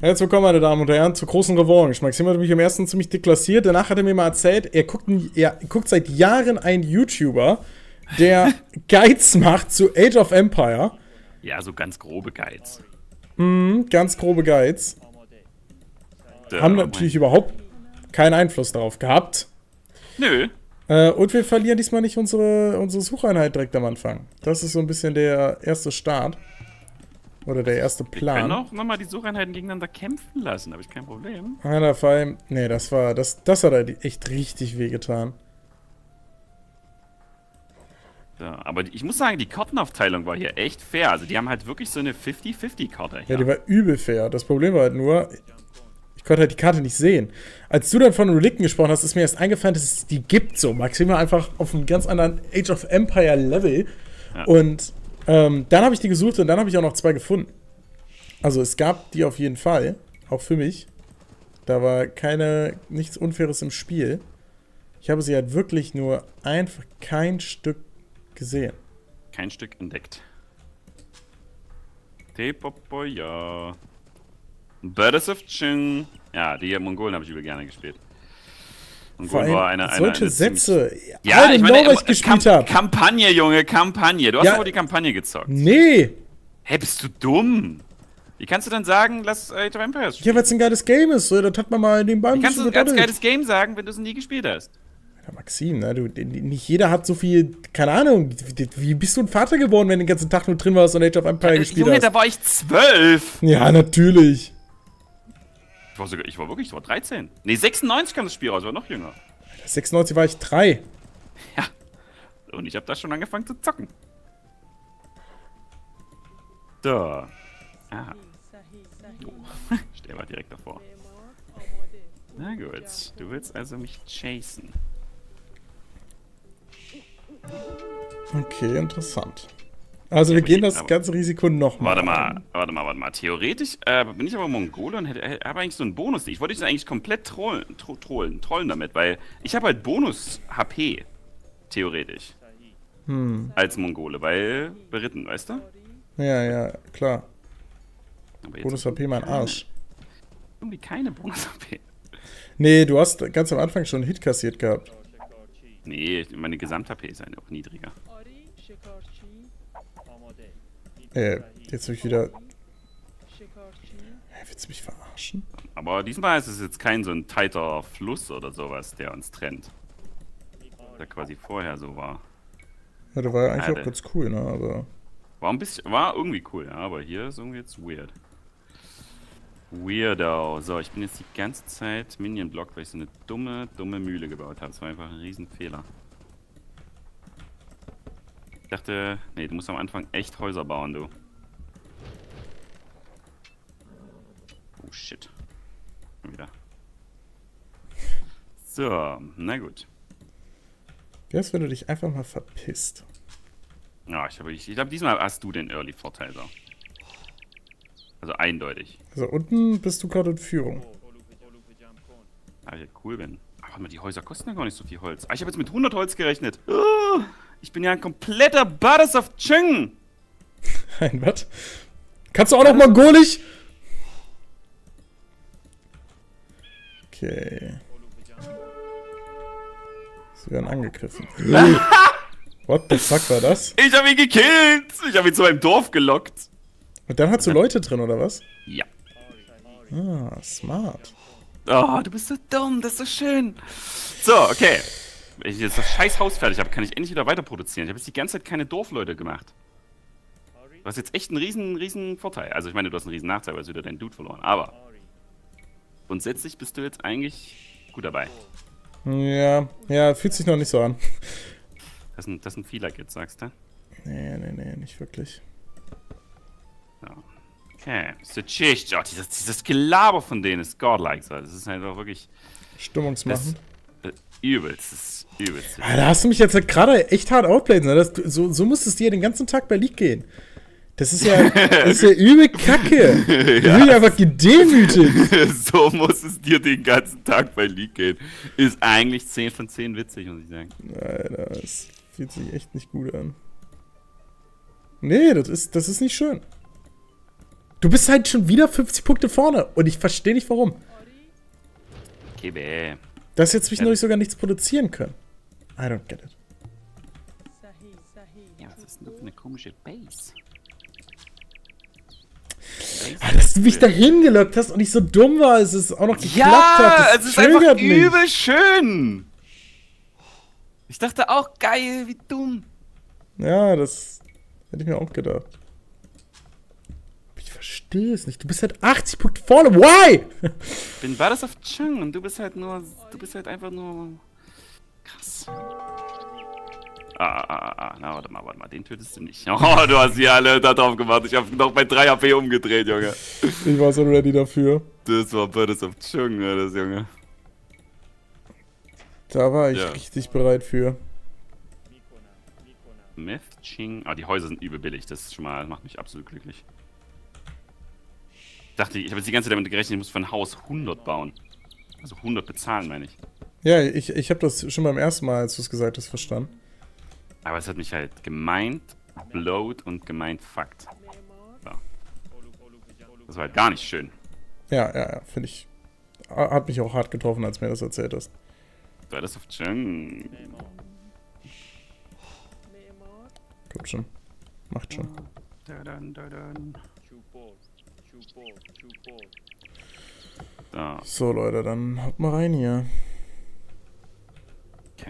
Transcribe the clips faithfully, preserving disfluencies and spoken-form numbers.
Herzlich willkommen, meine Damen und Herren, zur großen Revanche. Maxim hat mich im ersten ziemlich deklassiert. Danach hat er mir mal erzählt, er guckt, er guckt seit Jahren einen YouTuber, der Guides macht zu Age of Empire. Ja, so ganz grobe Guides. Mhm, ganz grobe Guides. Da, Haben natürlich überhaupt keinen Einfluss darauf gehabt. Nö. Äh, und wir verlieren diesmal nicht unsere, unsere Sucheinheit direkt am Anfang. Das ist so ein bisschen der erste Start. Oder der erste Plan. Wir können auch nochmal die Sucheinheiten gegeneinander kämpfen lassen, habe ich kein Problem. Einer Fall. Nee, das war. Das, das hat er echt richtig wehgetan. Ja, aber ich muss sagen, die Kartenaufteilung war hier echt fair. Also die haben halt wirklich so eine fünfzig fünfzig Karte hier. Ja, die war übel fair. Das Problem war halt nur, ich konnte halt die Karte nicht sehen. Als du dann von Relikten gesprochen hast, ist mir erst eingefallen, dass es die gibt so. Maximal einfach auf einem ganz anderen Age of Empire Level. Ja. Und ähm, dann habe ich die gesucht und dann habe ich auch noch zwei gefunden. Also es gab die auf jeden Fall. Auch für mich. Da war keine, nichts Unfaires im Spiel. Ich habe sie halt wirklich nur einfach kein Stück gesehen. Kein Stück entdeckt. Tepopo, ja. Birds of Ching. Ja, die Mongolen habe ich über gerne gespielt. Mongolen war eine, eine, solche eine Sätze. Ja, ich meine, was ich gespielt habe. Kampagne, Junge, Kampagne. Du hast ja. aber die Kampagne gezockt. Nee. Hä, bist du dumm? Wie kannst du dann sagen, lass Age of Empires spielen? Ja, weil es ein geiles Game ist. So, das hat man mal nebenbei ein Wie kannst du ein ganz gedaddelt. geiles Game sagen, wenn du es nie gespielt hast? Ja, Maxim, ne, du, nicht jeder hat so viel, keine Ahnung, wie, wie bist du ein Vater geworden, wenn du den ganzen Tag nur drin warst und Age of Empire Ja, gespielt Junge, hast? da war ich zwölf. Ja, natürlich. Ich war sogar, ich war wirklich, ich war dreizehn. Nee, sechsundneunzig kam das Spiel raus, ich war noch jünger. sechsundneunzig war ich drei. Ja. Und ich habe da schon angefangen zu zocken. Da. Ah. Oh. Stell mal direkt davor. Na gut, du willst also mich chasen. Okay, interessant. Also wir gehen das ganze Risiko nochmal. Warte mal, warte mal, warte mal. Theoretisch äh, bin ich aber Mongole und hätte, habe eigentlich so einen Bonus. Ich wollte dich eigentlich komplett trollen, tro trollen, trollen damit, weil ich habe halt Bonus-H P. Theoretisch. Hm. Als Mongole, weil beritten, weißt du? Ja, ja, klar. Aber Bonus-H P, mein Arsch. Irgendwie keine Bonus-H P. Nee, du hast ganz am Anfang schon einen Hit kassiert gehabt. Nee, meine Gesamt-H P ist ja noch niedriger. Äh, jetzt bin ich wieder... Hä, willst du mich verarschen? Aber diesmal ist es jetzt kein so ein tighter Fluss oder sowas, der uns trennt. Der quasi vorher so war. Ja, der war ja eigentlich Alter. auch ganz cool, ne, aber... War ein bisschen, war irgendwie cool, ja, aber hier ist irgendwie jetzt weird. Weirdo. So, ich bin jetzt die ganze Zeit Minion-Block, weil ich so eine dumme, dumme Mühle gebaut habe. Das war einfach ein Riesenfehler. Ich dachte, nee, du musst am Anfang echt Häuser bauen, du. Oh, shit. Schon wieder. So, na gut. Wie wär's, wenn du dich einfach mal verpisst? Ja, ich glaube, ich, ich glaub, diesmal hast du den Early-Vorteil, so. Also eindeutig. Also unten bist du gerade in Führung. Ah, ich cool bin. Aber warte mal, die Häuser kosten ja gar nicht so viel Holz. Ah, ich habe jetzt mit hundert Holz gerechnet. Oh, ich bin ja ein kompletter Badass of Ching. Ein was? Kannst du auch noch Mongolisch? Okay. Sie werden angegriffen. What the fuck war das? Ich habe ihn gekillt. Ich habe ihn zu meinem Dorf gelockt. Und dann hast du Leute drin, oder was? Ja. Ah, smart. Oh, du bist so dumm, das ist so schön. So, okay. Wenn ich jetzt das scheiß Haus fertig habe, kann ich endlich wieder weiter produzieren. Ich habe jetzt die ganze Zeit keine Dorfleute gemacht. Du hast jetzt echt einen riesen, riesen Vorteil. Also ich meine, du hast einen riesen Nachteil, weil du wieder deinen Dude verloren. Aber grundsätzlich bist du jetzt eigentlich gut dabei. Ja, ja, fühlt sich noch nicht so an. Das sind, das sind Fehler jetzt, sagst du? Nee, nee, nee, nicht wirklich. So. Okay, so Schicht. Oh, dieses, dieses Gelaber von denen ist godlike. So. Das ist einfach wirklich... Stimmungsmachen. Das, äh, übelst, das ist übelst. Ah, da hast du mich jetzt gerade echt hart outplayed. Ne? Das, so, so muss es dir den ganzen Tag bei League gehen. Das ist ja, das ist ja übel Kacke. Ich Ja. bin einfach gedemütigt. So muss es dir den ganzen Tag bei League gehen. Ist eigentlich zehn von zehn witzig, muss ich sagen. Alter, das fühlt sich echt nicht gut an. Nee, das ist, das ist nicht schön. Du bist halt schon wieder fünfzig Punkte vorne. Und ich verstehe nicht, warum. Okay, bäh. Das jetzt zwischendurch sogar nichts produzieren können. I don't get it. Ja, was ist denn das für eine komische Base? Ah, dass du mich da hingelockt hast und ich so dumm war, als es auch noch geklappt Ja, hat. Das es ist einfach triggert mich. übel schön. Ich dachte auch, geil, wie dumm. Ja, das hätte ich mir auch gedacht. Ich verstehe es nicht. Du bist halt achtzig Punkte vorne. Why? Ich bin Brothers of Chung und du bist halt nur, du bist halt einfach nur krass. Ah, ah, ah, ah, na, warte mal, warte mal, den tötest du nicht. Oh, du hast sie alle da drauf gemacht. Ich hab noch bei drei H P umgedreht, Junge. Ich war so ready dafür. Das war Brothers of Chung, das Junge. Da war ich Ja. richtig bereit für. Myth, Ching. Ah, die Häuser sind übel billig. Das ist schon mal, macht mich absolut glücklich. Ich dachte, ich habe jetzt die ganze Zeit damit gerechnet, ich muss für ein Haus hundert bauen. Also hundert bezahlen, meine ich. Ja, ich, ich habe das schon beim ersten Mal, als du es gesagt hast, verstanden. Aber es hat mich halt gemeint, blowed und gemeint fucked. So. Das war halt gar nicht schön. Ja, ja, ja, finde ich. Hat mich auch hart getroffen, als mir das erzählt hast. War das auf Chung? Kommt schon. Macht schon. So, So, Leute, dann haut mal rein hier. okay.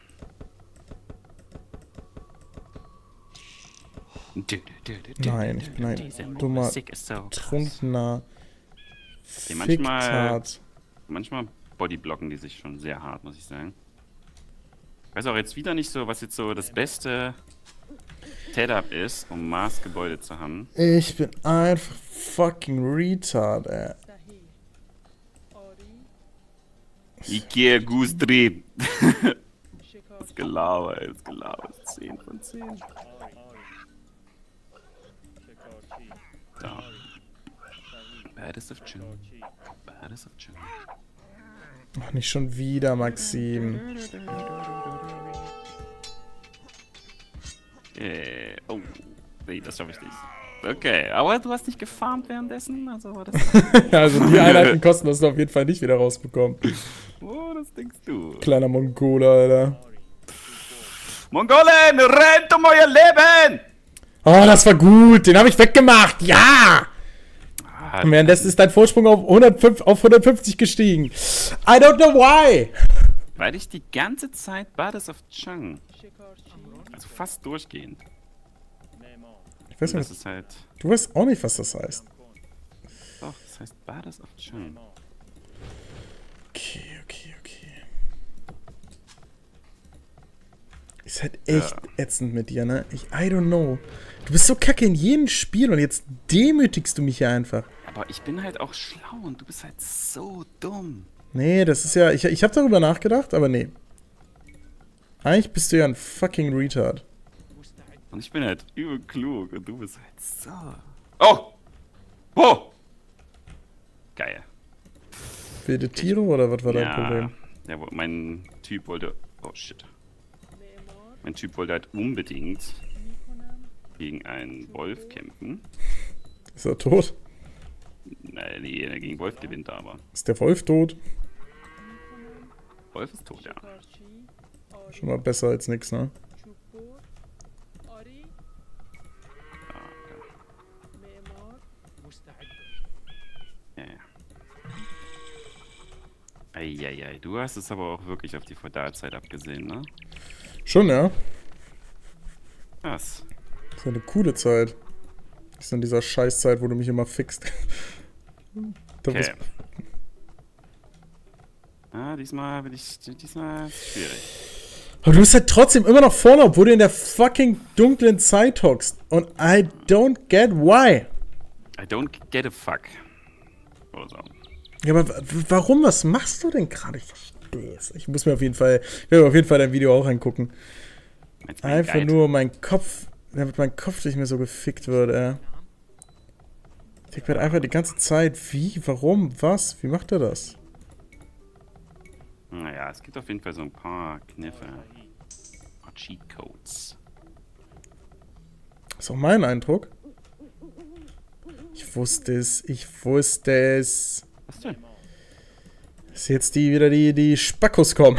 Nein, ich bin ein dummer, trunkener Nee, manchmal, Ficktard. manchmal bodyblocken die sich schon sehr hart, muss ich sagen. Ich weiß auch jetzt wieder nicht so, was jetzt so das beste Setup ist, um Mars-Gebäude zu haben. Ich bin einfach fucking retard, ey. Ikea Goose Dream. Das Gelaber, ey, das Gelaber ist zehn von zehn. Da. Baddest of Chung. Baddest of Chung. Ach, nicht schon wieder, Maxim. Äh, oh. Nee, das schaffe ich nicht. Okay, aber du hast nicht gefarmt währenddessen? Also war das. Also die Einheiten kosten das auf jeden Fall nicht wieder rausbekommen. Oh, das denkst du. Kleiner Mongole, Alter. Mongolen, rennt um euer Leben! Oh, das war gut. Den habe ich weggemacht. Ja! Ah, Und währenddessen ist dein Vorsprung auf, hundertfünf, auf hundertfünfzig gestiegen. I don't know why. weil ich die ganze Zeit Brothers of Chung. Also fast durchgehend. Ich weiß Und nicht, das ist halt. du weißt auch nicht, was das heißt. Doch, das heißt Brothers of Chung. Okay, okay, okay. Ist halt echt Ja. ätzend mit dir, ne? Ich, I don't know. Du bist so kacke in jedem Spiel und jetzt demütigst du mich hier einfach. Aber ich bin halt auch schlau und du bist halt so dumm. Nee, das ist ja... Ich, ich habe darüber nachgedacht, aber nee. Eigentlich bist du ja ein fucking Retard. Und ich bin halt übel klug und du bist halt so. Oh! Oh! Geil. Wilde Tiere oder was war dein Ja, Problem? ja, wo- mein Typ wollte. Oh shit. Mein Typ wollte halt unbedingt gegen einen Wolf kämpfen. Ist er tot? Nein, nee, gegen den Wolf gewinnt er aber. Ist der Wolf tot? Wolf ist tot, ja. Schon mal besser als nix, ne? Ah, okay. Ja, ja. Eieiei, du hast es aber auch wirklich auf die Feudalzeit abgesehen, ne? Schon, ja. Krass. Das ist eine coole Zeit. Das ist in dieser Scheißzeit, wo du mich immer fixt. Da Okay. bist- Ah, diesmal will ich. Diesmal ist es schwierig. Aber du bist halt trotzdem immer noch vorne, obwohl du in der fucking dunklen Zeit hockst. Und I don't get why. I don't get a fuck. Oder so. Ja, aber w- warum? Was machst du denn gerade? Ich verstehe es. Ich muss mir auf jeden Fall, ich werde mir auf jeden Fall dein Video auch angucken. Meinst du meinen Einfach Guide? nur mein Kopf, damit mein Kopf nicht mehr so gefickt wird, ey. Ich werde einfach die ganze Zeit, wie, warum, was, wie macht er das? Naja, es gibt auf jeden Fall so ein paar Kniffe. Ein paar Cheatcodes. Ist auch mein Eindruck. Ich wusste es, ich wusste es. Was denn? Dass jetzt die wieder die, die Spackos kommen.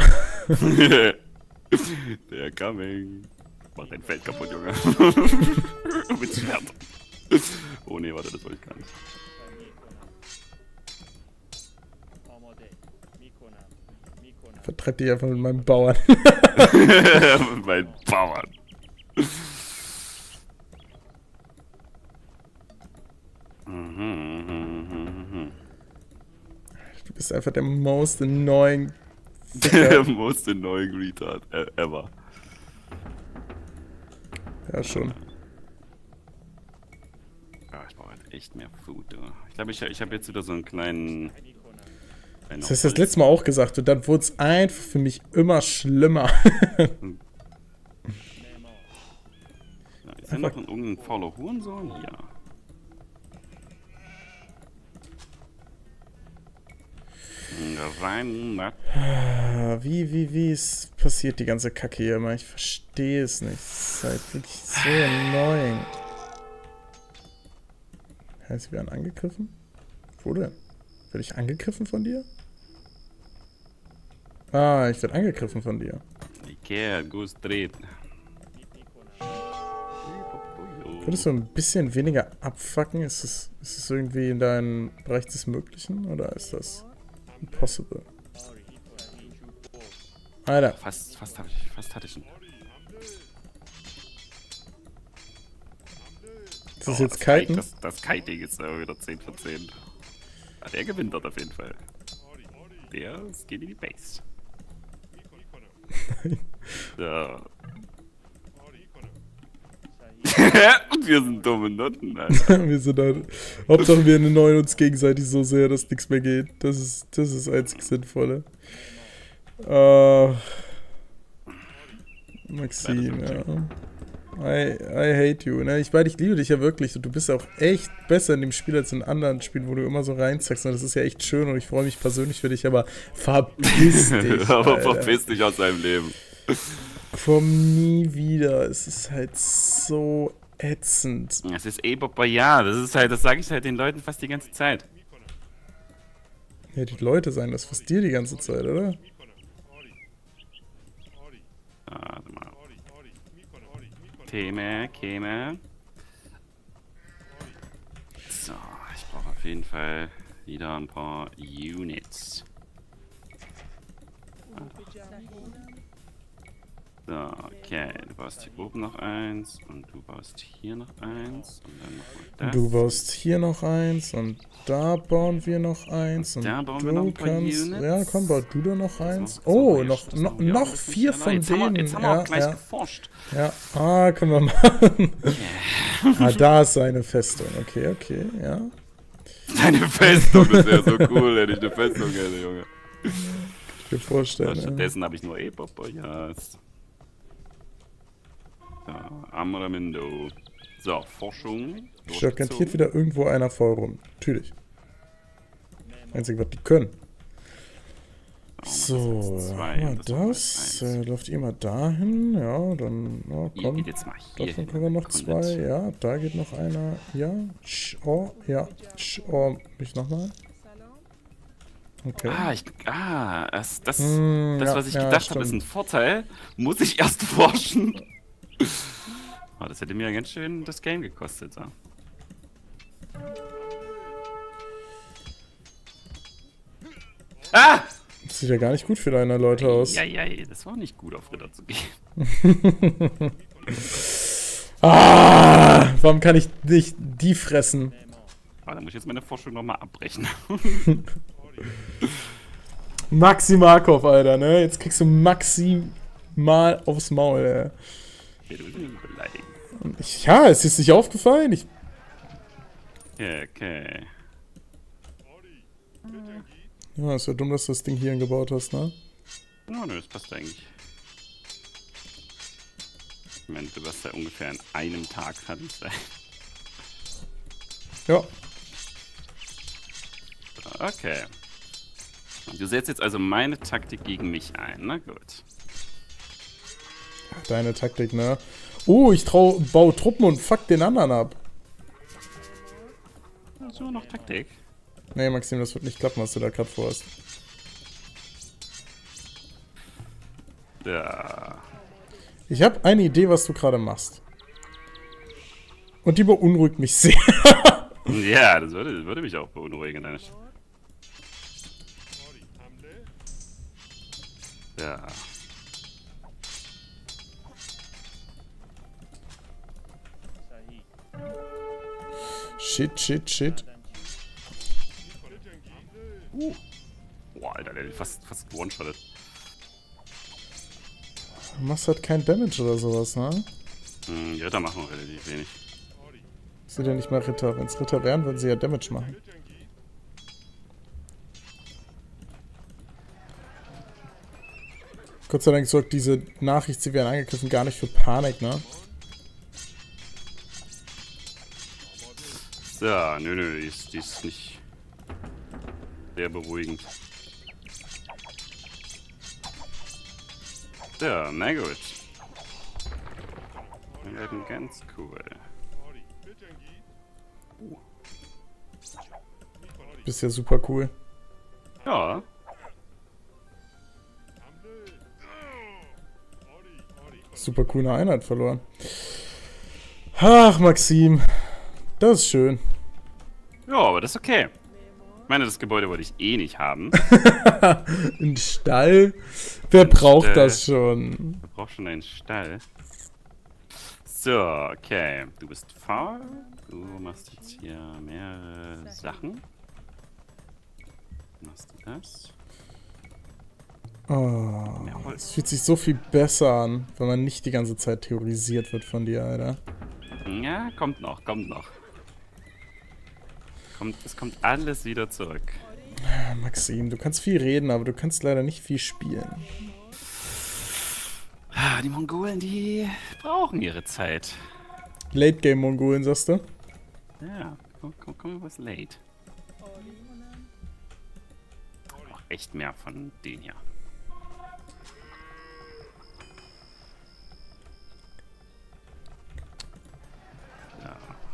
Der coming. Mach dein Feld kaputt, Junge. Mit Schwert. Oh ne, warte, das wollte ich gar nicht. Vertreib dich einfach mit meinem Bauern. Mit meinen Bauern. Du bist einfach der most annoying. Der most annoying Retard ever. Ja, schon. Ja, ich brauche halt echt mehr Food. Du. Ich glaube, ich, ich habe jetzt wieder so einen kleinen... Das hast du das letzte Mal auch gesagt und dann wurde es einfach für mich immer schlimmer. Ja, ist ja noch ein irgendein fauler Hurensohn? Ja. Rein, Wie, wie, wie ist passiert die ganze Kacke hier immer? Ich verstehe es nicht. Es ist halt wirklich so annoying. Heißt, sie werden angegriffen? Wo denn? Werde ich angegriffen von dir? Ah, ich werde angegriffen von dir. Ikea, Goose Street. Würdest du ein bisschen weniger abfucken? Ist es, ist es irgendwie in deinem Bereich des Möglichen? Oder ist das impossible? Alter. Fast, fast, hab ich, fast hatte ich ihn. Ist das oh, jetzt Kiten? Das, das Kiting ist aber wieder zehn von zehn. Ja, der gewinnt dort auf jeden Fall. Der geht in die Base. Ja. Und wir sind dumme Nutten, Alter. Wir sind halt. Hauptsache wir annoyen uns gegenseitig so sehr, dass nichts mehr geht. Das ist das, ist das einzig Sinnvolle. Uh, Maxim, ja. I, I hate you. Ne? Ich meine, ich liebe dich ja wirklich. Und du bist auch echt besser in dem Spiel als in anderen Spielen, wo du immer so reinzackst. Und das ist ja echt schön und ich freue mich persönlich für dich, aber verpiss dich. Aber verpiss dich aus deinem Leben. Komm nie wieder. Es ist halt so ätzend. Es ist eh Bob ja, das ist halt, das sage ich halt den Leuten fast die ganze Zeit. Ja, die Leute sagen das fast dir die ganze Zeit, oder? Ah, warte mal. Thema, käme. So, ich brauche auf jeden Fall wieder ein paar Units. So, okay, du baust hier oben noch eins und du baust hier noch eins und dann noch das. Du baust hier noch eins und da bauen wir noch eins und da bauen du wir noch ein paar kannst, Units. Ja, komm, bau du da noch eins. So, Oh, so, noch, ja, noch, ja, noch vier von jetzt denen. Haben wir, jetzt haben wir ja, auch gleich ja, geforscht. ja, ah, können wir machen. Ah, da ist seine Festung. Okay, okay, ja. Deine Festung, das wäre so cool, wenn ich eine Festung hätte, Junge. Ich kann mir vorstellen. Ja, stattdessen Ja. habe ich nur E-Pop-Boyas. So, Amramindo. So, Forschung. Steht garantiert wieder irgendwo einer voll rum. Natürlich. Einzige, was die können. So, ja, das. Äh, läuft ihr mal dahin. Ja, dann. Ja, Ihr komm. geht jetzt mal hier Davon hin. können wir noch zwei. Kommt mit. Ja, da geht noch einer. Ja. Sch oh, ja. Sch oh, mich nochmal. Okay. Ah, ich, ah, das, das, Hm, das ja, was ich ja, gedacht habe, ist stimmt. ein Vorteil. Muss ich erst forschen. Oh, das hätte mir ganz schön das Game gekostet. So. Ah! Das sieht ja gar nicht gut für deine Leute aus. Ja, ja, das war nicht gut, auf Ritter zu gehen. Ah! Warum kann ich nicht die fressen? Ah, dann muss ich jetzt meine Forschung nochmal abbrechen. Maxi Markov, Alter, ne? Jetzt kriegst du maximal aufs Maul, ey. Okay, du willst mich beleidigen. Und ich, ja, ist dir nicht aufgefallen? Ich, Okay, okay. ja, ist ja dumm, dass du das Ding hierhin gebaut hast, ne? No, nö, das passt eigentlich. Ich meine, du wirst ja ungefähr an einem Tag fertig sein. Ja. Okay. Du setzt jetzt also meine Taktik gegen mich ein, na gut. Deine Taktik, ne? Oh, ich trau, baue Truppen und fuck den anderen ab. So, noch Taktik. Nee, Maxim, das wird nicht klappen, was du da gerade vorhast. Ja. Ich habe eine Idee, was du gerade machst. Und die beunruhigt mich sehr. Ja, das würde, würde mich auch beunruhigen. Deine Sch ja. Shit, shit, shit. Uh. Boah, Alter, der hat fast, fast one-shottet. Du machst halt kein Damage oder sowas, ne? Hm, die Ritter machen relativ wenig. Sind ja nicht mal Ritter. Wenn es Ritter wären, würden sie ja Damage machen. Gott sei Dank sorgt diese Nachricht, sie werden angegriffen, gar nicht für Panik, ne? So, nö, nö, die ist, die ist nicht sehr beruhigend. Ja, na gut. Wir werden ganz cool. Uh. Bist ja super cool. Ja. Super coole Einheit verloren. Ach, Maxim. Das ist schön. Ja, aber das ist okay. Ich meine, das Gebäude wollte ich eh nicht haben. Ein Stall? Wer Ein braucht Stall. das schon? Wir brauchen schon einen Stall. So, okay. Du bist faul. Du machst jetzt hier mehrere Sachen. Machst du das? Oh, Mehr Holz. es fühlt sich so viel besser an, wenn man nicht die ganze Zeit theorisiert wird von dir, Alter. Ja, kommt noch, kommt noch. Kommt, es kommt alles wieder zurück. Maxim, du kannst viel reden, aber du kannst leider nicht viel spielen. Ah, die Mongolen, die brauchen ihre Zeit. Late-Game-Mongolen, sagst du? Ja, komm, komm, komm, was late. Auch echt mehr von denen hier. Ja.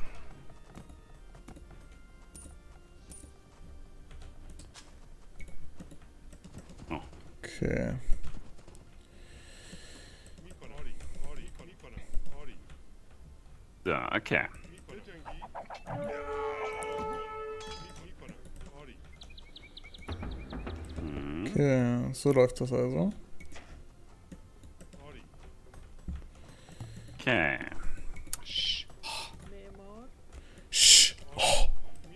Oh. Okay. Ja, okay. Hm. Okay, so läuft das also. Okay. Sch- Sch. Oh.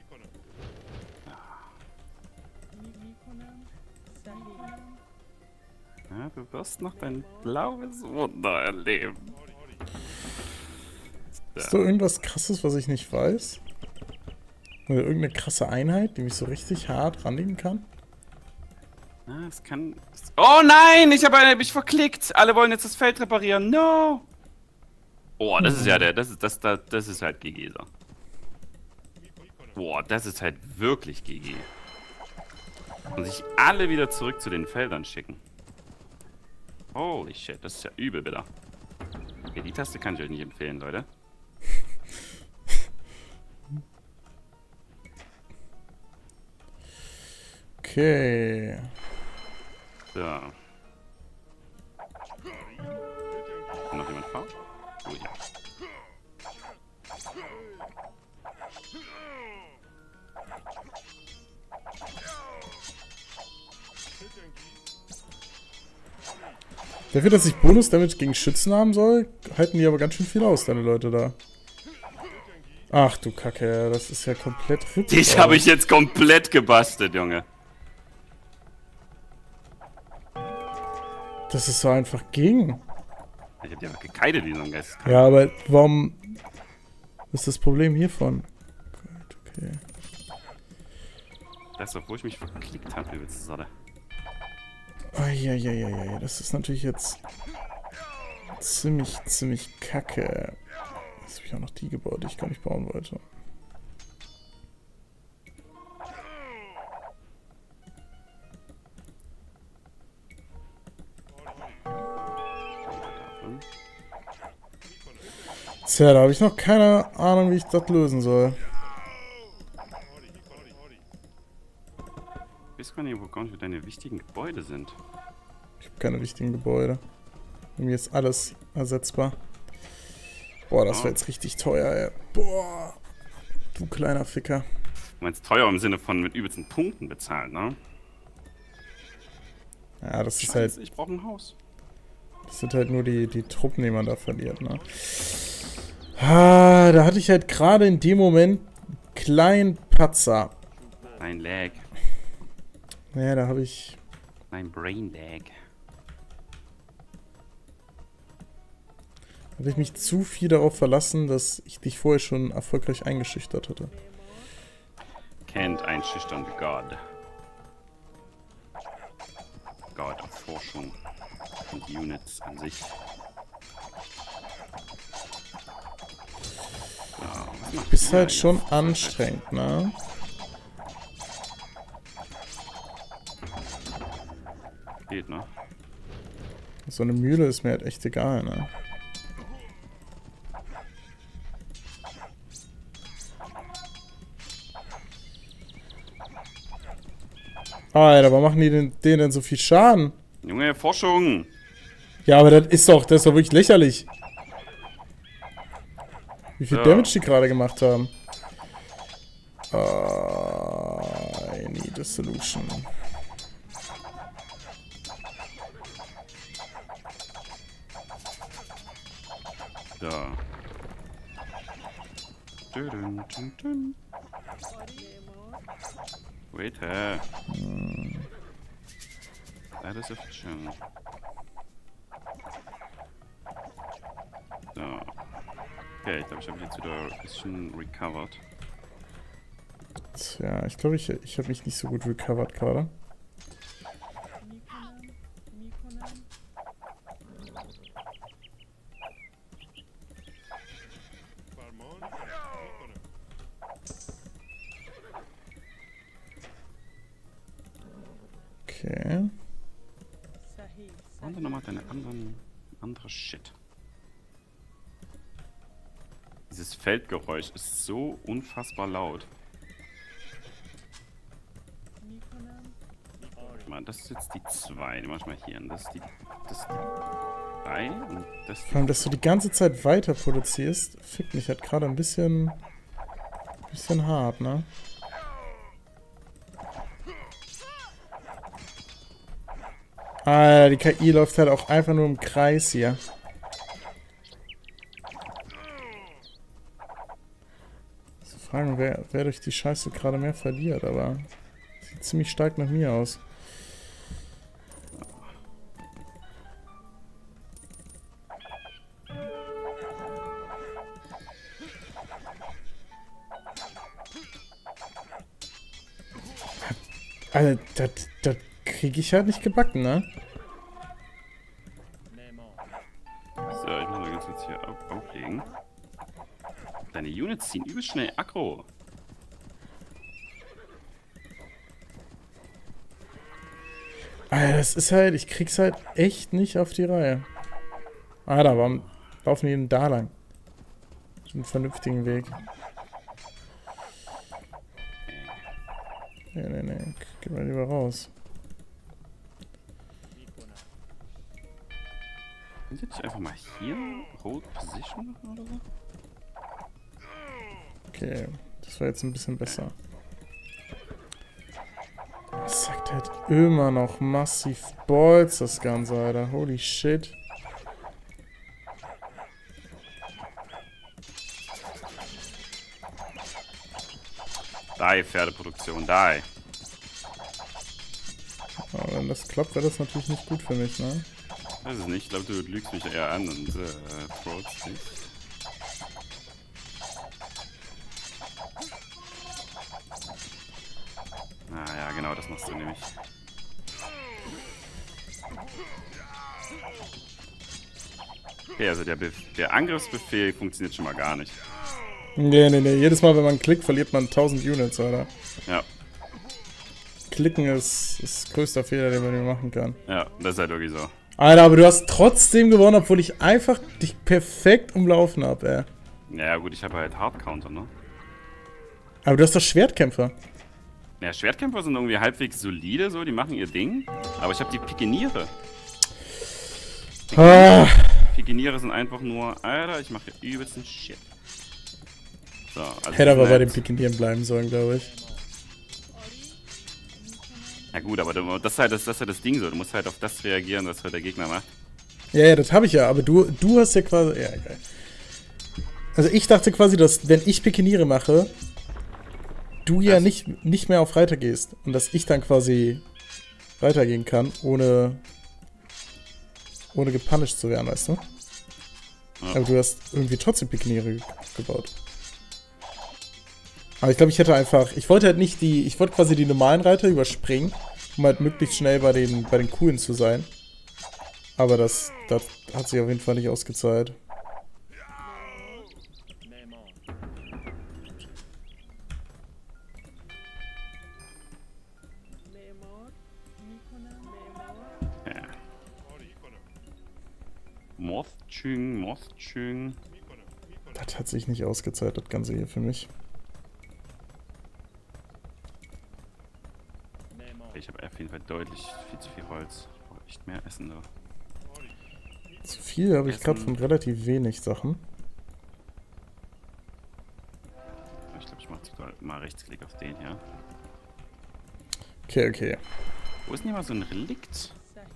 Ja, du wirst noch dein blaues Wunder erleben. Ist da irgendwas krasses, was ich nicht weiß? Oder irgendeine krasse Einheit, die mich so richtig hart rannehmen kann? Ah, das kann... Das oh nein, ich habe mich verklickt. Alle wollen jetzt das Feld reparieren. No. Oh, das ist ja der... Das ist, das, das, das ist halt G G so. Boah, das ist halt wirklich G G. Und sich alle wieder zurück zu den Feldern schicken. Holy shit, das ist ja übel wieder. Okay, die Taste kann ich euch nicht empfehlen, Leute. Okay. So. Noch jemand faul? Oh ja. Dafür, dass ich Bonus-Damage gegen Schützen haben soll, halten die aber ganz schön viel aus, deine Leute da. Ach du Kacke, das ist ja komplett rippig. Dich habe ich jetzt komplett gebastelt, Junge. Das ist so einfach gegen. Ich hab die einfach gekeidet wie so ein Geist. Ja, aber warum... Was ist das Problem hiervon? Gut, okay. Das, obwohl ich mich verklickt habe, übelst Sonne. Eieieiei, das ist natürlich jetzt ziemlich, ziemlich kacke. Jetzt habe ich auch noch die gebaut, die ich gar nicht bauen wollte. Tja, da habe ich noch keine Ahnung, wie ich das lösen soll. Ich weiß gar nicht, wo gar nicht deine wichtigen Gebäude sind. Ich habe keine wichtigen Gebäude. Bei mir ist alles ersetzbar. Boah, das wäre jetzt richtig teuer, ey. Boah. Du kleiner Ficker. Du meinst teuer im Sinne von mit übelsten Punkten bezahlen, ne? Ja, das Scheiße, ist halt... ich brauche ein Haus. Das sind halt nur die, die Truppen, die man da verliert, ne? Ah, da hatte ich halt gerade in dem Moment einen kleinen Patzer. Ein Lag. Naja, da habe ich... Mein Brain Lag. Da habe ich mich zu viel darauf verlassen, dass ich dich vorher schon erfolgreich eingeschüchtert hatte. Kennt einschüchternde God. God auf Forschung und Units an sich. Ja, ist halt schon anstrengend, ne? Geht, ne? So eine Mühle ist mir halt echt egal, ne? Alter, warum machen die denn, denen denn so viel Schaden? Junge, Forschung! Ja, aber das ist doch, das ist doch wirklich lächerlich. Wie viel ja. Damage die gerade gemacht haben. Uh, I need a solution. Da. Dun, dun, dun. Wait, hä? Hm. That is efficient. So. Okay, ich glaube, ich habe jetzt wieder ein bisschen recovered. Tja, ich glaube, ich, ich habe mich nicht so gut recovered gerade. Okay. Und dann nochmal deine anderen, andere Shit. Dieses Feldgeräusch ist so unfassbar laut. Mal, das ist jetzt die zwei. Die mach ich mal hier. Und das ist die, das ist die drei. Und das Vor allem, dass du die ganze Zeit weiter produzierst, fickt mich halt gerade ein bisschen, bisschen hart, ne? Ah, die K I läuft halt auch einfach nur im Kreis hier. Zu fragen, wer, wer durch die Scheiße gerade mehr verliert, aber sieht ziemlich stark nach mir aus. Alter, das, das kriege ich halt nicht gebacken, ne? So, ich muss mal ganz kurz hier auf, auflegen. Deine Units ziehen übel schnell aggro. Alter, das ist halt, ich krieg's halt echt nicht auf die Reihe. Alter, warum laufen die denn da lang? Einen vernünftigen Weg. Nee, nee, nee. Geh mal lieber raus. Könnt ihr nicht einfach mal hier Hold Position machen oder so? Okay, das war jetzt ein bisschen besser. Das sagt halt immer noch massiv Balls, das Ganze, Alter. Holy shit. Die Pferdeproduktion, die. Aber wenn das klappt, wäre das natürlich nicht gut für mich, ne? Weiß es nicht, ich glaube, du lügst mich eher an und äh, fraudst nicht. Ah ja, genau, das machst du nämlich. Okay, also der, Be der Angriffsbefehl funktioniert schon mal gar nicht. Nee, nee, nee. Jedes Mal, wenn man klickt, verliert man tausend Units, Alter. Ja. Klicken ist, ist größter Fehler, den man hier machen kann. Ja, das ist halt wirklich so. Alter, aber du hast trotzdem gewonnen, obwohl ich einfach dich perfekt umlaufen habe, ey. Ja gut, ich habe halt Hardcounter, ne? Aber du hast doch Schwertkämpfer. Ja, Schwertkämpfer sind irgendwie halbwegs solide, so, die machen ihr Ding. Aber ich habe die Pikeniere. Pikeniere, Ah. Pikeniere sind einfach nur, Alter, ich mache hier übelsten Shit. So, also Hätte aber bei den den Pikenieren bleiben sollen, glaube ich. Ja gut, aber du, das, ist halt das, das ist halt das Ding so. Du musst halt auf das reagieren, was halt der Gegner macht. Ja, ja, das habe ich ja, aber du, du hast ja quasi. Ja, egal. Also ich dachte quasi, dass wenn ich Pikeniere mache, du ja nicht, nicht mehr auf Reiter gehst. Und dass ich dann quasi weitergehen kann, ohne. ohne gepunished zu werden, weißt du? Ja. Aber du hast irgendwie trotzdem Pikeniere ge gebaut. Aber ich glaube, ich hätte einfach. Ich wollte halt nicht die. Ich wollte quasi die normalen Reiter überspringen, um halt möglichst schnell bei den, bei den coolen zu sein. Aber das, das hat sich auf jeden Fall nicht ausgezahlt. Ja. Mothchung, Mothchung. Das hat sich nicht ausgezahlt, das Ganze hier für mich. Ich habe auf jeden Fall deutlich viel zu viel Holz. Ich brauche echt mehr Essen da. Zu viel habe ich gerade von relativ wenig Sachen. Ich glaube, ich mache mal Rechtsklick auf den hier. Okay, okay. Wo ist denn hier mal so ein Relikt?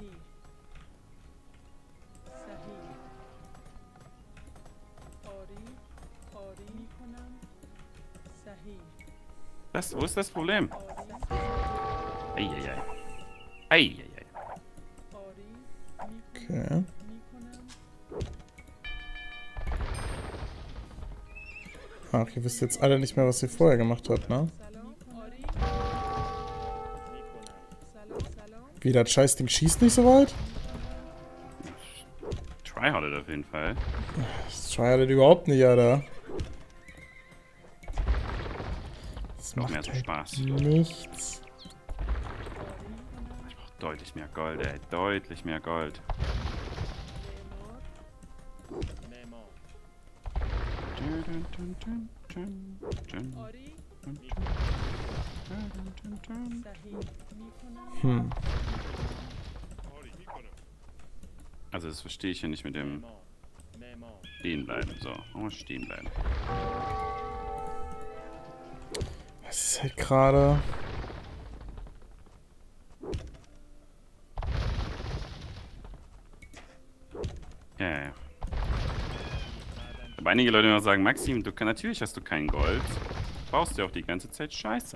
Das, wo ist das Problem? Eieiei. Eieiei. Okay. Ach, ihr wisst jetzt alle nicht mehr, was ihr vorher gemacht habt, ne? Wie, das Scheißding schießt nicht so weit? Tryhardet auf jeden Fall. Das tryhardet überhaupt nicht, Alter. Das Noch macht mehr so halt Spaß. nichts. Ich brauche deutlich mehr Gold, ey. Deutlich mehr Gold. Hm. Also das verstehe ich ja nicht mit dem stehen bleiben. So, man muss stehen bleiben. Das ist halt gerade. Ja, ja, ja. Aber einige Leute noch sagen, Maxim, du kann, natürlich hast du kein Gold. Brauchst du auch die ganze Zeit Scheiße.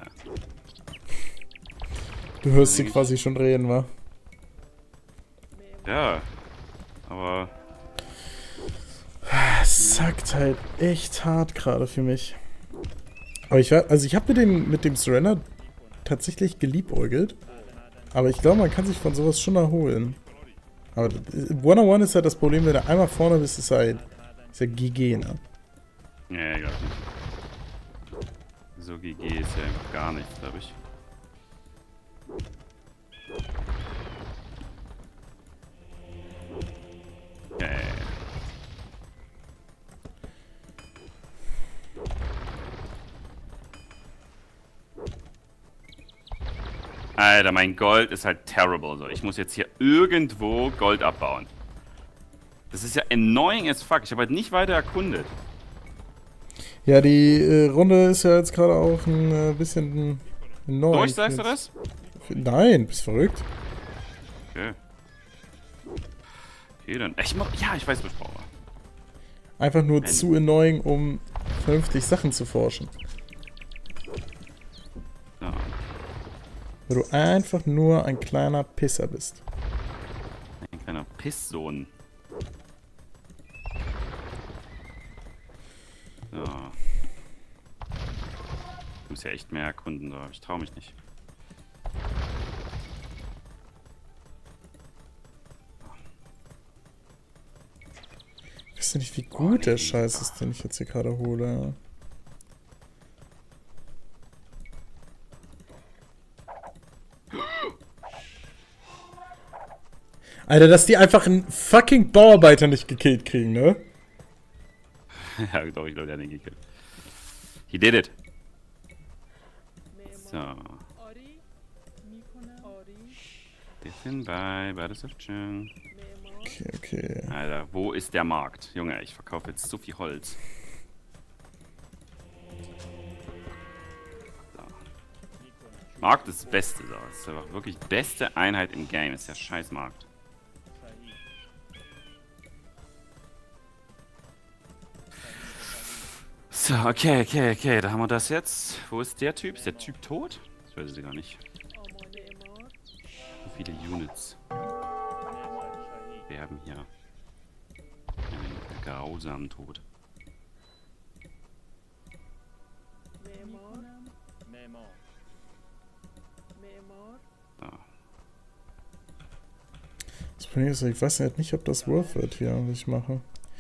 Du hörst sie quasi schon reden, wa? Ja, aber... Es sackt halt echt hart gerade für mich. Aber ich war, also ich habe mit dem, mit dem Surrender tatsächlich geliebäugelt. Aber ich glaube, man kann sich von sowas schon erholen. Aber One-on-One ist halt das Problem, wenn du einmal vorne bist, ist halt, ist ja G G, ne? Ja, ich glaube nicht. So G G ist ja einfach gar nichts, glaube ich. Ja, ja, ja. Alter, mein Gold ist halt terrible. So. Ich muss jetzt hier irgendwo Gold abbauen. Das ist ja annoying as fuck. Ich habe halt nicht weiter erkundet. Ja, die äh, Runde ist ja jetzt gerade auch ein äh, bisschen neu. Durch, sagst du das? Nein, bist verrückt. Okay. Okay, dann. Ich mach, ja, ich weiß, was ich brauche. Einfach nur Nein. zu annoying, um vernünftig Sachen zu forschen. Ja. Weil du einfach nur ein kleiner Pisser bist. Ein kleiner Pisssohn. So. Ich muss ja echt mehr erkunden, so. Ich traue mich nicht. Ich weiß nicht, wie gut der Scheiß ist, den ich jetzt hier gerade hole. Alter, dass die einfach einen fucking Bauarbeiter nicht gekillt kriegen, ne? Ja, doch, ich glaube, der hat den gekillt. He did it. So. Wir sind bei Badesöftchen. Okay, okay. Alter, wo ist der Markt? Junge, ich verkaufe jetzt so viel Holz. So. Markt ist das Beste, so. Das ist einfach wirklich die beste Einheit im Game. Das ist der scheiß Markt. So, okay, okay, okay. Da haben wir das jetzt. Wo ist der Typ? Ist der Typ tot? Das weiß ich gar nicht. So viele Units. Wir haben hier einen grausamen Tod. So. Das Problem ist, ich weiß halt nicht, ob das worth it hier, was ich mache.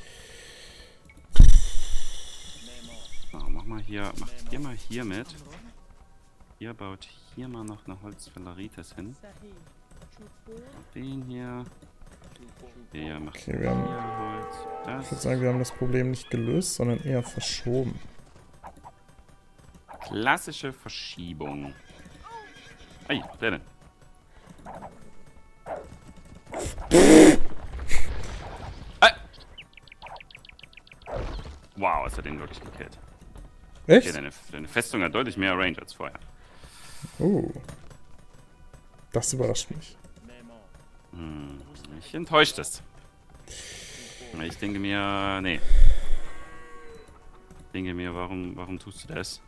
So, mach mal hier, mach ihr mal hier mit. Ihr baut hier mal noch eine Holzfelleritis hin. Den hier. Der macht Okay, wir haben, hier Holz. Das. ich würde sagen, wir haben das Problem nicht gelöst, sondern eher verschoben. Klassische Verschiebung. Ey, wer denn? Ah! Wow, ist er den wirklich gekillt. Echt? Okay, deine, deine Festung hat deutlich mehr Range als vorher. Oh. Das überrascht mich. Hm, ich enttäuscht es. Ich denke mir, nee. Ich denke mir, warum, warum tust du das?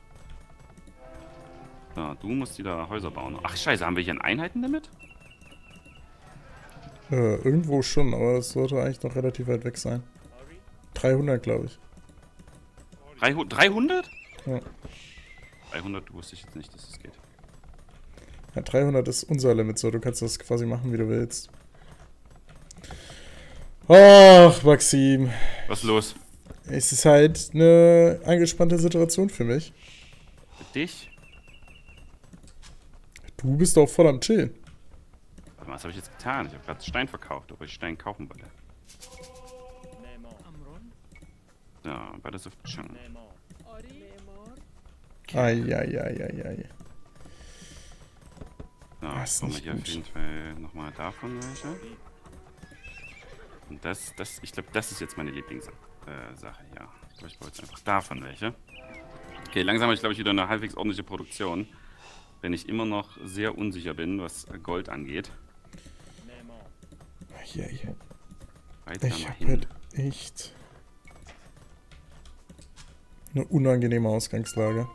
So, du musst wieder Häuser bauen. Ach scheiße, haben wir hier ein Einheitenlimit? Äh, irgendwo schon, aber es sollte eigentlich noch relativ weit weg sein. dreihundert, glaube ich. dreihundert? Ja. dreihundert wusste ich jetzt nicht, dass das geht. Ja, dreihundert ist unser Limit, so du kannst das quasi machen, wie du willst. Ach, Maxim. Was ist los? Es ist halt eine angespannte Situation für mich. Für dich? Du bist doch voll am Chillen. Warte mal, was habe ich jetzt getan? Ich habe gerade Stein verkauft, obwohl ich Stein kaufen wollte. So, bei der Softchunk. Eieieiei. So, Das ist brauchen wir nicht hier auf gut. jeden Fall nochmal davon welche. Und das, das, ich glaube, das ist jetzt meine Lieblingssache äh, Sache, ja. Ich glaube, ich brauche jetzt einfach davon welche. Okay, langsam habe ich, glaube ich, wieder eine halbwegs ordentliche Produktion. Wenn ich immer noch sehr unsicher bin, was Gold angeht. Eieiei. Weiter Ich mal habe hin. halt echt eine unangenehme Ausgangslage.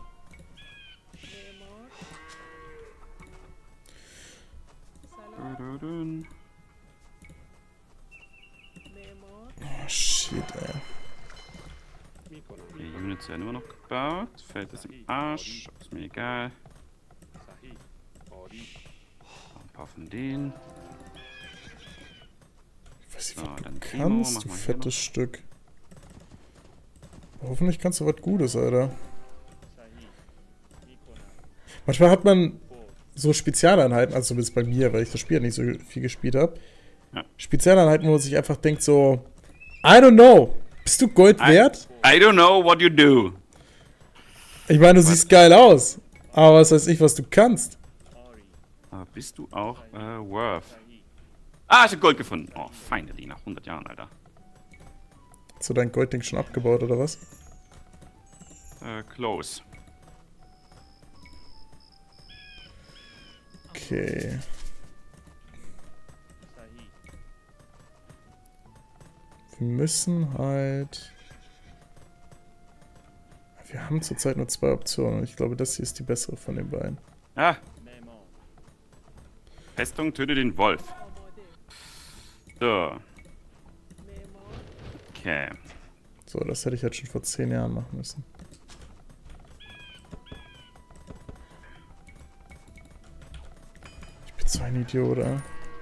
Oh shit, ey. Die Units werden immer noch gebaut. Fällt das im Arsch. Ist mir egal. Ein paar von denen. Ich weiß nicht, So, was du dann Timo, kannst, mach du mal hier fettes Stück. Hoffentlich kannst du was Gutes, Alter. Manchmal hat man so Spezialeinheiten, also zumindest bei mir, weil ich das Spiel nicht so viel gespielt habe. Ja. Spezialeinheiten, wo man sich einfach denkt so, I don't know, bist du Gold I, wert? I don't know what you do. Ich meine, du siehst geil aus, aber was weiß ich, was du kannst. Aber bist du auch äh, worth? Ah, ich hab Gold gefunden. Oh, finally, nach hundert Jahren, Alter. Hast du dein Goldding schon abgebaut, oder was? Äh, close. Okay. Wir müssen halt... Wir haben zurzeit nur zwei Optionen und ich glaube, das hier ist die bessere von den beiden. Ah. Festung, töte den Wolf. So. Okay. So, das hätte ich halt schon vor zehn Jahren machen müssen. Ich bin so ein Idiot, ey.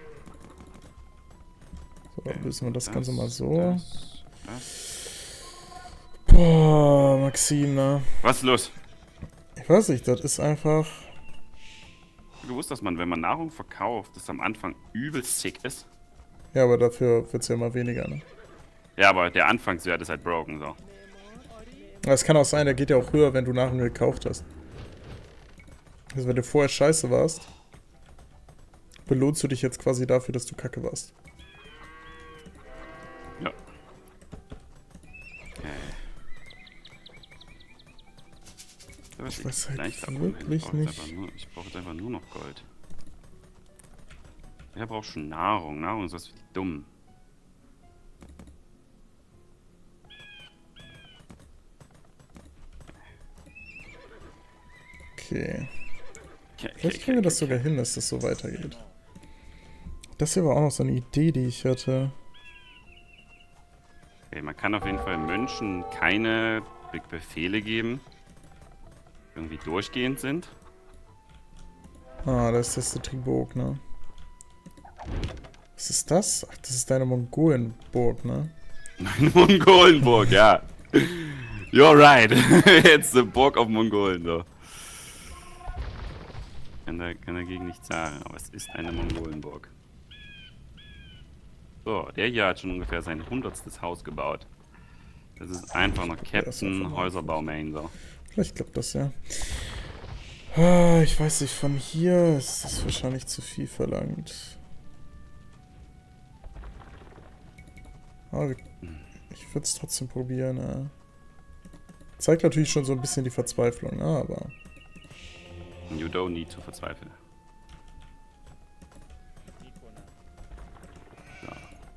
So, dann lösen wir das, das Ganze mal so. Das, das. Boah, Maxim, ne? Was ist los? Ich weiß nicht, das ist einfach... Du gewusst, dass man, wenn man Nahrung verkauft, das am Anfang übelst sick ist? Ja, aber dafür wird es ja immer weniger, ne? Ja, aber der Anfangswert ist halt broken, so. Aber es kann auch sein, der geht ja auch höher, wenn du Nahrung gekauft hast. Also wenn du vorher scheiße warst belohnst du dich jetzt quasi dafür, dass du kacke warst. Ja. Äh. Ich weiß halt wirklich ich nicht. Nur, ich brauche jetzt einfach nur noch Gold. Wer braucht schon Nahrung? Nahrung ist was für die Dummen. Okay. Okay, Vielleicht okay, kriegen wir okay, das sogar hin, dass das so weitergeht. Das hier war auch noch so eine Idee, die ich hatte. Okay, man kann auf jeden Fall Mönchen keine Be Befehle geben, die irgendwie durchgehend sind. Ah, das ist das der Tribok, ne? Was ist das? Ach, das ist deine Mongolenburg, ne? Meine Mongolenburg, ja. You're right. Jetzt the Burg of Mongolen, so. Kann, da, kann dagegen nichts sagen, aber es ist eine Mongolenburg. So, der hier hat schon ungefähr sein hundertstes Haus gebaut. Das ist einfach noch Captain Häuserbau-Main, so. Vielleicht klappt das, ja. Ah, ich weiß nicht, von hier ist das wahrscheinlich zu viel verlangt. Aber ich würde es trotzdem probieren, ja. Zeigt natürlich schon so ein bisschen die Verzweiflung, ne, aber... You don't need zu verzweifeln. So.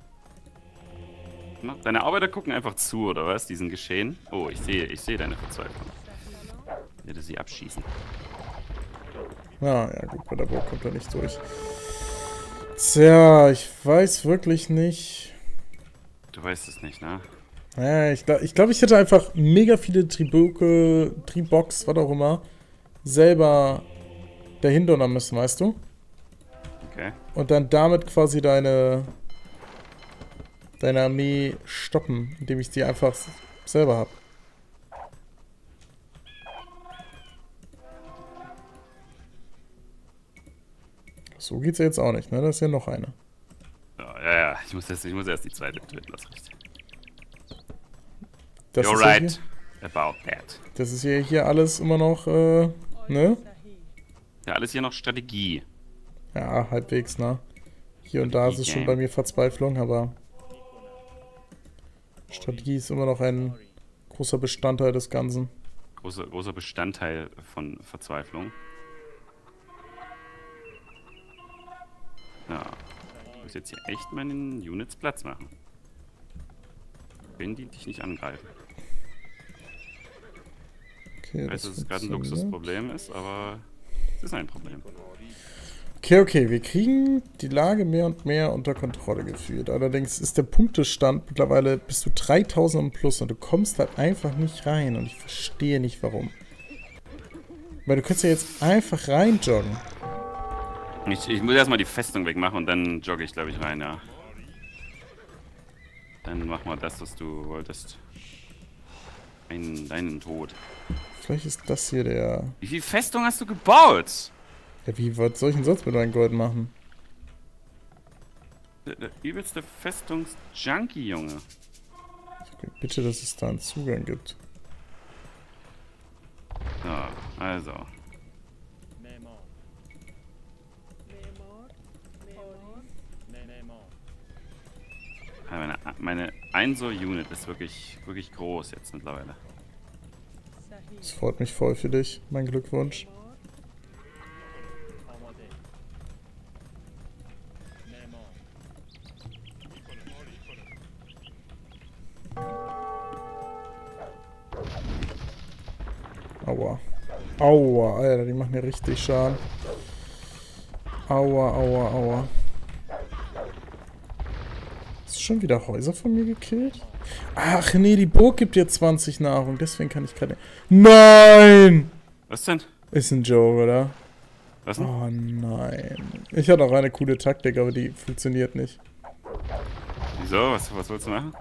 Na, deine Arbeiter gucken einfach zu, oder was? Diesen Geschehen? Oh, ich sehe, ich sehe deine Verzweiflung. Ich werde sie abschießen. Ja, ja gut, bei der Burg kommt er nicht durch. Tja, ich weiß wirklich nicht... Du weißt es nicht, ne? Ja, ich glaube, ich, glaub, ich hätte einfach mega viele Triboke, Tribox, was auch immer, selber dahin donnern müssen, weißt du? Okay. Und dann damit quasi deine, deine Armee stoppen, indem ich die einfach selber habe. So geht's ja jetzt auch nicht, ne? Das ist ja noch eine. Ja, ja, ja. Ich muss erst, ich muss erst die zweite töten, das ist richtig. Das You're ist right ja hier, about that. das ist ja hier alles immer noch, äh, ne? Ja, alles hier noch Strategie. Ja, halbwegs, ne? Hier und da ist es schon bei mir Verzweiflung, aber Strategie ist immer noch ein großer Bestandteil des Ganzen. Großer, großer Bestandteil von Verzweiflung. Ja. Ich muss jetzt hier echt meinen Units Platz machen. Wenn die dich nicht angreifen. Okay, Ich weiß, das dass es gerade ein funktioniert. Luxusproblem ist, aber es ist ein Problem. Okay, okay, wir kriegen die Lage mehr und mehr unter Kontrolle geführt. Allerdings ist der Punktestand mittlerweile bis zu dreitausend im Plus und du kommst halt einfach nicht rein und ich verstehe nicht warum. Weil du kannst ja jetzt einfach reinjoggen. Ich, ich muss erstmal die Festung wegmachen und dann jogge ich, glaube ich, rein, ja. Dann mach mal das, was du wolltest. Einen, deinen Tod. Vielleicht ist das hier der... Wie viel Festung hast du gebaut? Ja, wie, was soll ich denn sonst mit meinem Gold machen? Der, der übelste Festungs-Junkie, Junge. Okay, bitte, dass es da einen Zugang gibt. So, also. Meine, meine Einser-Unit ist wirklich, wirklich groß jetzt mittlerweile. Das freut mich voll für dich. Mein Glückwunsch. Aua. Aua, Alter, die machen mir richtig Schaden. Aua, aua, aua. Hast du schon wieder Häuser von mir gekillt? Ach nee, die Burg gibt dir zwanzig Nahrung, deswegen kann ich keine... Nein! Was denn? Ist ein Joke, oder? Was denn? Oh nein. Ich hatte auch eine coole Taktik, aber die funktioniert nicht. Wieso? Was, was wolltest du machen?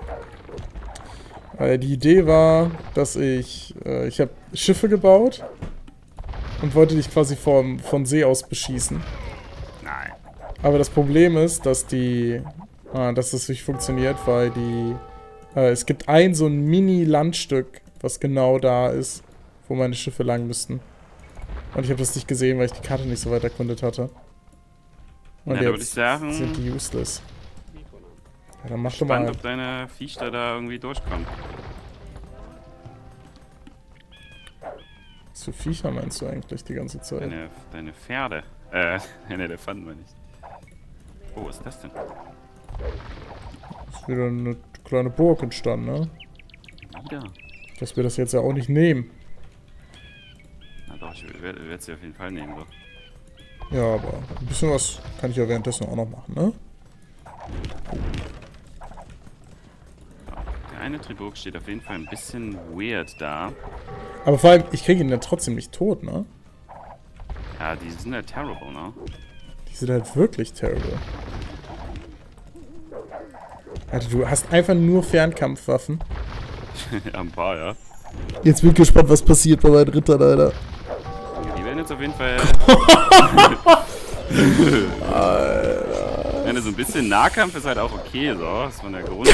Weil die Idee war, dass ich... Äh, ich habe Schiffe gebaut und wollte dich quasi vom, von See aus beschießen. Nein. Aber das Problem ist, dass die... Ah, dass das nicht funktioniert, weil die... Äh, es gibt ein so ein Mini-Landstück, was genau da ist, wo meine Schiffe lang müssten. Und ich habe das nicht gesehen, weil ich die Karte nicht so weit erkundet hatte. Und ja, da würde ich sagen, sind die useless. Ja, dann mach doch spannend, mal. ob deine Viech da irgendwie durchkommt. Was für Viecher meinst du eigentlich die ganze Zeit? Deine, deine Pferde. Äh, ne, Elefanten meine ich. Oh, was ist das denn? Ist wieder eine kleine Burg entstanden, ne? Wieder? Dass wir das jetzt ja auch nicht nehmen. Na doch, ich werde werd sie auf jeden Fall nehmen, so. Ja, aber ein bisschen was kann ich ja währenddessen auch noch machen, ne? Der eine Triburg steht auf jeden Fall ein bisschen weird da. Aber vor allem, ich kriege ihn ja trotzdem nicht tot, ne? Ja, die sind ja terrible, ne? Die sind halt wirklich terrible. Alter, du hast einfach nur Fernkampfwaffen. Ja, ein paar, ja. Jetzt bin ich gespannt, was passiert bei meinen Rittern, Alter. Die werden jetzt auf jeden Fall... Alter. Wenn so ein bisschen Nahkampf ist halt auch okay, so. Das ist von der Grundidee.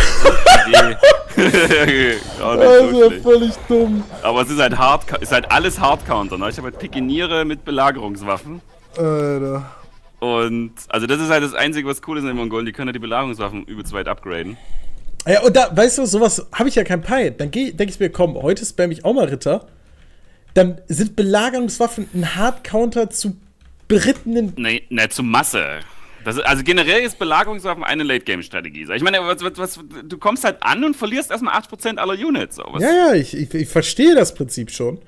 Auch nicht Das so ist ja schlecht. völlig dumm. Aber es ist halt hard, ist halt alles Hardcounter, ne? Ich habe halt Pikiniere mit Belagerungswaffen. Alter. Und, also das ist halt das Einzige, was cool ist in den Mongolen. Die können halt die Belagerungswaffen übelst weit upgraden. Ja, und da, weißt du, sowas habe ich ja kein Peil. Dann denke ich mir, komm, heute spam ich auch mal Ritter. Dann sind Belagerungswaffen ein Hardcounter zu berittenen. Nee, ne, zu Masse. Das ist, also generell ist Belagerungswaffen eine Late-Game-Strategie. Ich meine, was, was, was, du kommst halt an und verlierst erstmal achtzig Prozent aller Units. So. Was Ja, ja, ich, ich, ich verstehe das Prinzip schon.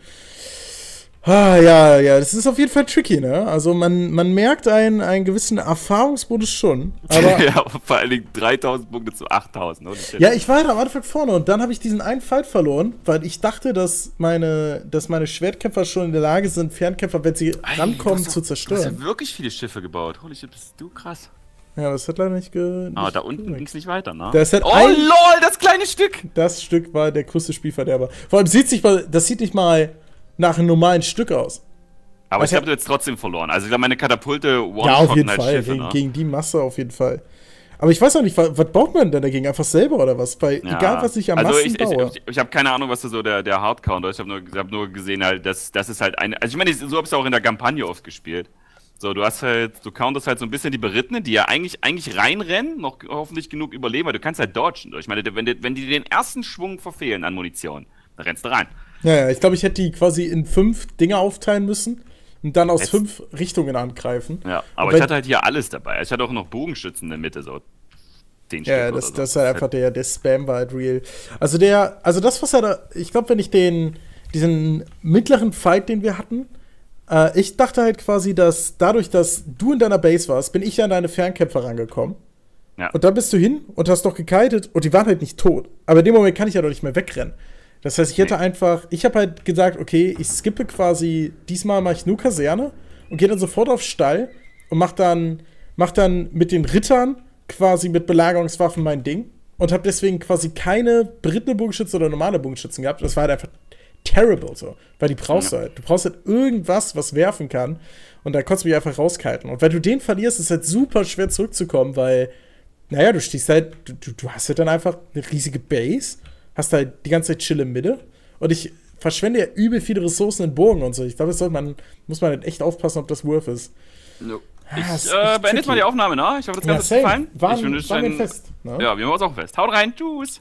Ah, ja, ja, das ist auf jeden Fall tricky, ne? Also man, man merkt einen, einen gewissen Erfahrungsmodus schon. Aber ja, vor allen Dingen dreitausend Punkte zu achttausend. ja, ich war halt am Anfang vorne und dann habe ich diesen einen Fight verloren, weil ich dachte, dass meine, dass meine Schwertkämpfer schon in der Lage sind, Fernkämpfer, wenn sie Ey, rankommen, du hast zu doch- Du hast zerstören. ja wirklich viele Schiffe gebaut. Holy shit, bist du krass. Ja, das hat leider nicht ge... Aber nicht da unten gewirkt. ging es nicht weiter, ne? Da ist halt oh ein- lol, das kleine Stück! Das Stück war der größte Spielverderber. Vor allem sieht sich mal, das sieht nicht mal nach einem normalen Stück aus. Aber Also- ich habe du jetzt trotzdem verloren. Also ich glaube, meine Katapulte one Ja, auf jeden halt Fall. Schiffe, Gegen, ne? gegen die Masse auf jeden Fall. Aber ich weiß auch nicht, was, was baut man denn dagegen? Einfach selber oder was? Weil Ja. egal, was ich am also Massen ich, baue. ich, ich, ich habe keine Ahnung, was da so der, der Hardcounter ist. Ich habe nur, ich hab nur gesehen, halt, dass das ist halt eine. Also ich meine, so habe ich auch in der Kampagne oft gespielt. So, du hast halt, du counterst halt so ein bisschen die Berittenen, die ja eigentlich, eigentlich reinrennen, noch hoffentlich genug überleben, weil du kannst halt dodgen. Ich meine, wenn die, wenn die den ersten Schwung verfehlen an Munition, dann rennst du rein. Ja, ja, ich glaube, ich hätte die quasi in fünf Dinge aufteilen müssen und dann aus Jetzt- fünf Richtungen angreifen. Ja, aber Und ich wenn- hatte halt hier alles dabei. Ich hatte auch noch Bogenschützen in der Mitte, so zehn Ja, Stück das, oder so. das ist halt einfach der, der Spam war halt real. Also der, also das, was er da, ich glaube, wenn ich den, diesen mittleren Fight, den wir hatten, äh, ich dachte halt quasi, dass dadurch, dass du in deiner Base warst, bin ich an deine Fernkämpfer rangekommen. Ja. Und dann bist du hin und hast doch gekitet und die waren halt nicht tot. Aber in dem Moment kann ich ja doch nicht mehr wegrennen. Das heißt, ich hätte Nee. einfach, ich habe halt gesagt, okay, ich skippe quasi, diesmal mache ich nur Kaserne und gehe dann sofort auf Stall und mach dann, mach dann mit den Rittern quasi mit Belagerungswaffen mein Ding und habe deswegen quasi keine berittene Bogenschützen oder normale Bogenschützen gehabt. Das war halt einfach terrible so, weil die brauchst Ja. du halt. Du brauchst halt irgendwas, was werfen kann und da konntest du mich einfach rauskiten. Und wenn du den verlierst, ist es halt super schwer zurückzukommen, weil, naja, du stehst halt, du, du, du hast halt dann einfach eine riesige Base, hast halt die ganze Zeit Chill im Mitte und ich verschwende ja übel viele Ressourcen in Burgen und so. Ich glaube, das sollte man, muss man halt echt aufpassen, ob das worth ist. No. Ah, ist Ich echt äh, beende jetzt tricky. mal die Aufnahme, ne? Ich hoffe, das Ja, Ganze hat same. gefallen. Waren, ich wünsche waren wir ein- fest. Ne? Ja, wir machen uns auch fest. Haut rein, tschüss!